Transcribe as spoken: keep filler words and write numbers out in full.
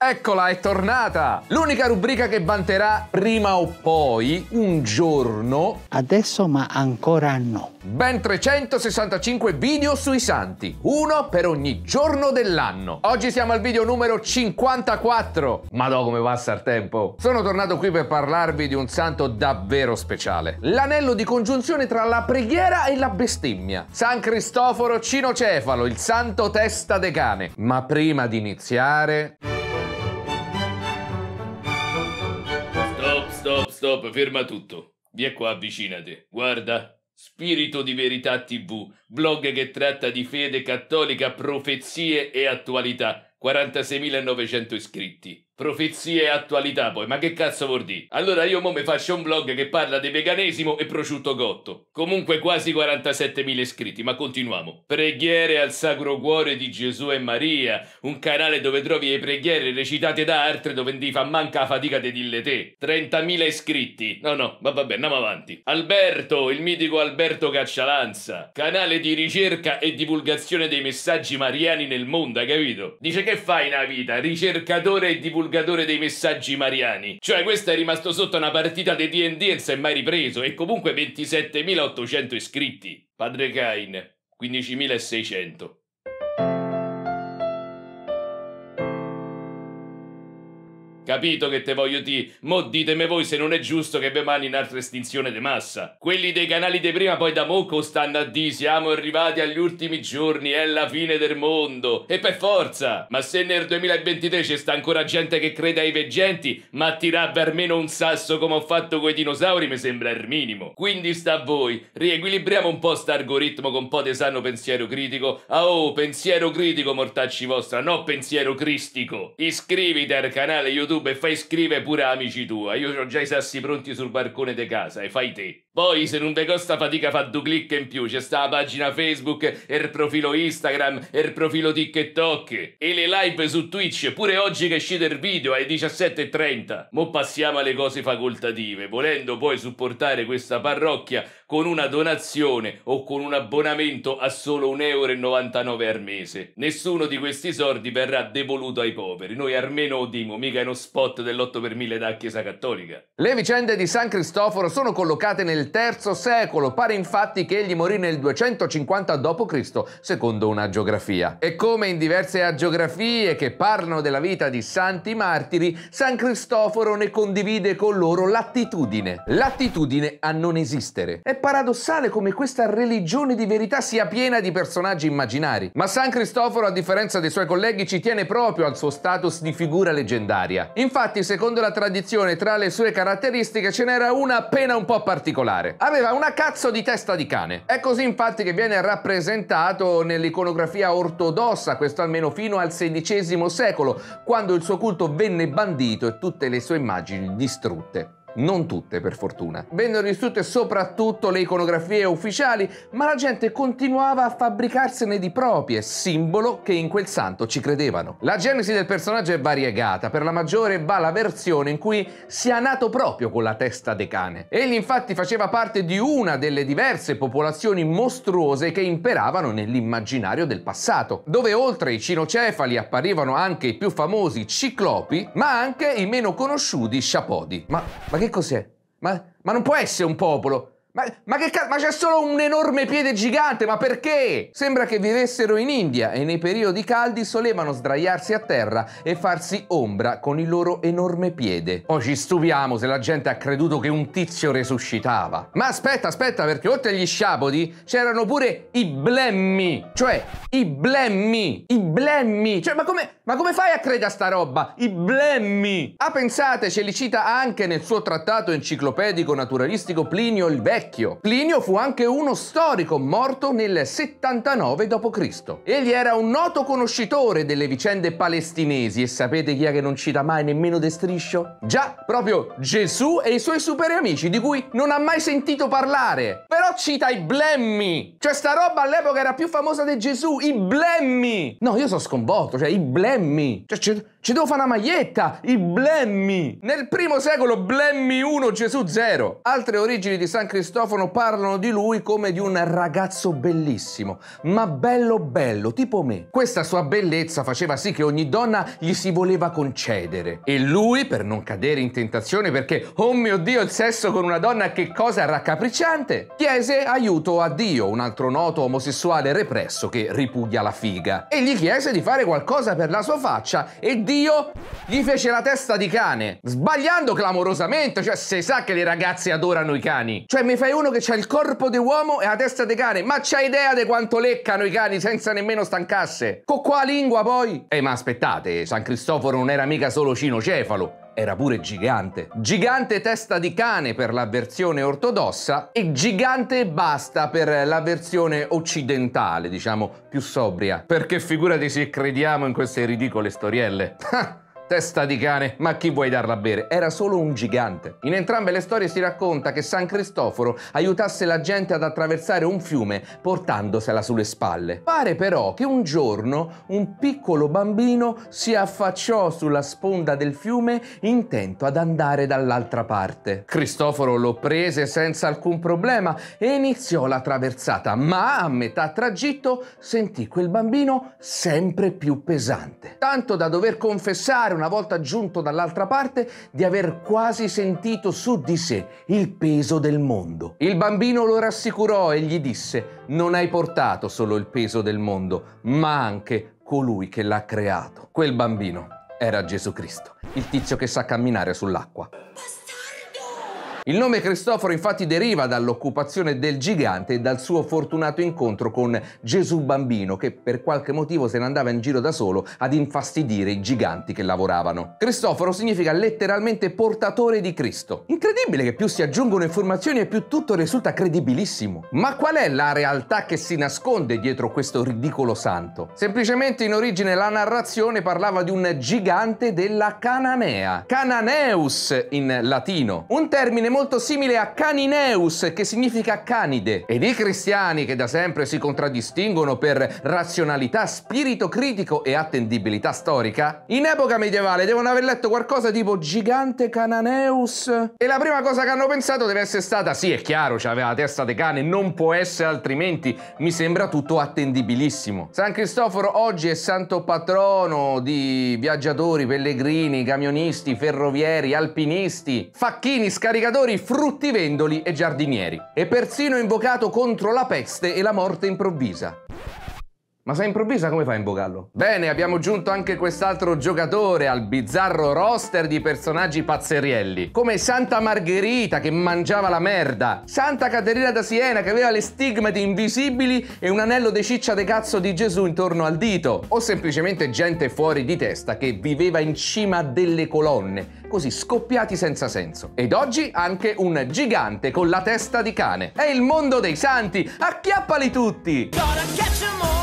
Eccola, è tornata! L'unica rubrica che vanterà prima o poi, un giorno... Adesso ma ancora no. Ben trecentosessantacinque video sui santi, uno per ogni giorno dell'anno. Oggi siamo al video numero cinquantaquattro. Madò come passa il tempo! Sono tornato qui per parlarvi di un santo davvero speciale. L'anello di congiunzione tra la preghiera e la bestemmia. San Cristoforo Cinocefalo, il santo testa de cane. Ma prima di iniziare... Stop, stop, stop, ferma tutto. Vieni qua, avvicinati. Guarda. Spirito di Verità tivù, blog che tratta di fede cattolica, profezie e attualità. quarantaseimilanovecento iscritti. Profezie e attualità poi, ma che cazzo vuol dire? Allora io mo mi faccio un blog che parla di veganesimo e prosciutto cotto. Comunque quasi quarantasettemila iscritti, ma continuiamo. Preghiere al Sacro Cuore di Gesù e Maria, un canale dove trovi le preghiere recitate da altre dove non ti fa manca la fatica di dille te. trentamila iscritti. No no, ma vabbè, andiamo avanti. Alberto, il mitico Alberto Caccialanza, canale di ricerca e divulgazione dei messaggi mariani nel mondo, hai capito? Dice che fai nella vita? Ricercatore e divulgatore dei messaggi mariani. Cioè questo è rimasto sotto una partita di D and D e non si è mai ripreso. E comunque ventisettemilaottocento iscritti. Padre Cain quindicimilaseicento. Capito che te voglio dire? Mo ditemi voi se non è giusto che vi mani in altra estinzione di massa. Quelli dei canali di prima poi da mocco stanno a dire siamo arrivati agli ultimi giorni, è la fine del mondo. E per forza! Ma se nel duemilaventitré c'è sta ancora gente che crede ai veggenti, ma tirarvi almeno un sasso come ho fatto coi dinosauri mi sembra il minimo. Quindi sta a voi, riequilibriamo un po' st'algoritmo con un po' di sano pensiero critico. Ah oh, pensiero critico mortacci vostra, no pensiero cristico. Iscriviti al canale YouTube e fai iscrivere pure amici tua. Io ho già i sassi pronti sul balcone di casa e fai te. Poi se non vi costa fatica fa due clic in più. C'è sta la pagina Facebook e il profilo Instagram e il profilo TikTok e le live su Twitch pure oggi che è uscito il video alle diciassette e trenta. Mo passiamo alle cose facoltative. Volendo poi supportare questa parrocchia con una donazione o con un abbonamento a solo un euro e novantanove al mese. Nessuno di questi soldi verrà devoluto ai poveri. Noi almeno odimo, mica è uno spot dell'otto per mille da Chiesa Cattolica. Le vicende di San Cristoforo sono collocate nel terzo secolo, pare infatti che egli morì nel duecentocinquanta dopo Cristo, secondo una agiografia. E come in diverse agiografie che parlano della vita di santi martiri, San Cristoforo ne condivide con loro l'attitudine. L'attitudine a non esistere. È paradossale come questa religione di verità sia piena di personaggi immaginari. Ma San Cristoforo, a differenza dei suoi colleghi, ci tiene proprio al suo status di figura leggendaria. Infatti, secondo la tradizione, tra le sue caratteristiche ce n'era una appena un po' particolare. Aveva una cazzo di testa di cane. È così infatti che viene rappresentato nell'iconografia ortodossa, questo almeno fino al sedicesimo secolo, quando il suo culto venne bandito e tutte le sue immagini distrutte. Non tutte, per fortuna. Vennero distrutte soprattutto le iconografie ufficiali, ma la gente continuava a fabbricarsene di proprie, simbolo che in quel santo ci credevano. La genesi del personaggio è variegata, per la maggiore va la versione in cui sia nato proprio con la testa de cane. Egli infatti faceva parte di una delle diverse popolazioni mostruose che imperavano nell'immaginario del passato, dove oltre ai cinocefali apparivano anche i più famosi ciclopi, ma anche i meno conosciuti sciapodi. Ma, ma che cos'è? Ma, ma non può essere un popolo! Ma, ma che cazzo? Ma c'è solo un enorme piede gigante, ma perché? Sembra che vivessero in India e nei periodi caldi solevano sdraiarsi a terra e farsi ombra con il loro enorme piede. Poi ci stupiamo se la gente ha creduto che un tizio resuscitava. Ma aspetta, aspetta, perché oltre agli sciapodi c'erano pure i blemmi. Cioè, i blemmi. I blemmi. Cioè, ma come, ma come fai a credere a sta roba? I blemmi. Ah, pensate, ce li cita anche nel suo trattato enciclopedico naturalistico Plinio il Vecchio. Plinio fu anche uno storico morto nel settantanove dopo Cristo. Egli era un noto conoscitore delle vicende palestinesi e sapete chi è che non cita mai nemmeno de striscio? Già, proprio Gesù e i suoi super amici di cui non ha mai sentito parlare. Però cita i blemmi. Cioè sta roba all'epoca era più famosa di Gesù, i blemmi. No, io sono sconvolto, cioè i blemmi. Cioè Ci devo fare una maglietta, i blemmi. Nel primo secolo blemmi uno, Gesù zero. Altre origini di San Cristoforo parlano di lui come di un ragazzo bellissimo, ma bello bello, tipo me. Questa sua bellezza faceva sì che ogni donna gli si voleva concedere. E lui, per non cadere in tentazione, perché, oh mio Dio, il sesso con una donna che cosa raccapricciante, chiese aiuto a Dio, un altro noto omosessuale represso che ripudia la figa. E gli chiese di fare qualcosa per la sua faccia e Dio gli fece la testa di cane, sbagliando clamorosamente, cioè se sa che le ragazze adorano i cani. Cioè mi fai uno che c'ha il corpo di uomo e la testa di cane, ma c'hai idea di quanto leccano i cani senza nemmeno stancasse? Con qua lingua poi? Eh ma aspettate, San Cristoforo non era mica solo cinocefalo, era pure gigante. Gigante testa di cane per la versione ortodossa e gigante e basta per la versione occidentale, diciamo più sobria. Perché figurati se crediamo in queste ridicole storielle. Testa di cane, ma chi vuoi darla a bere? Era solo un gigante. In entrambe le storie si racconta che San Cristoforo aiutasse la gente ad attraversare un fiume portandosela sulle spalle. Pare però che un giorno un piccolo bambino si affacciò sulla sponda del fiume intento ad andare dall'altra parte. Cristoforo lo prese senza alcun problema e iniziò la traversata, ma a metà tragitto sentì quel bambino sempre più pesante, tanto da dover confessare una volta giunto dall'altra parte di aver quasi sentito su di sé il peso del mondo. Il bambino lo rassicurò e gli disse: non hai portato solo il peso del mondo, ma anche colui che l'ha creato. Quel bambino era Gesù Cristo, il tizio che sa camminare sull'acqua. Il nome Cristoforo infatti deriva dall'occupazione del gigante e dal suo fortunato incontro con Gesù bambino, che per qualche motivo se ne andava in giro da solo ad infastidire i giganti che lavoravano. Cristoforo significa letteralmente portatore di Cristo. Incredibile che più si aggiungono informazioni e più tutto risulta credibilissimo. Ma qual è la realtà che si nasconde dietro questo ridicolo santo? Semplicemente in origine la narrazione parlava di un gigante della Cananea, Cananeus in latino, un termine molto simile a Canineus, che significa canide. Ed i cristiani, che da sempre si contraddistinguono per razionalità, spirito critico e attendibilità storica, in epoca medievale devono aver letto qualcosa tipo gigante Cananeus e la prima cosa che hanno pensato deve essere stata: sì, è chiaro, c'aveva la testa di cane, non può essere altrimenti, mi sembra tutto attendibilissimo. San Cristoforo oggi è santo patrono di viaggiatori, pellegrini, camionisti, ferrovieri, alpinisti, facchini, scaricatori, fruttivendoli e giardinieri. E persino invocato contro la peste e la morte improvvisa. Ma se improvvisa come fa a invocarlo? Bene, abbiamo aggiunto anche quest'altro giocatore al bizzarro roster di personaggi pazzerielli, come Santa Margherita che mangiava la merda, Santa Caterina da Siena che aveva le stigmate invisibili e un anello di ciccia de cazzo di Gesù intorno al dito, o semplicemente gente fuori di testa che viveva in cima delle colonne, così scoppiati senza senso. Ed oggi anche un gigante con la testa di cane. È il mondo dei santi, acchiappali tutti!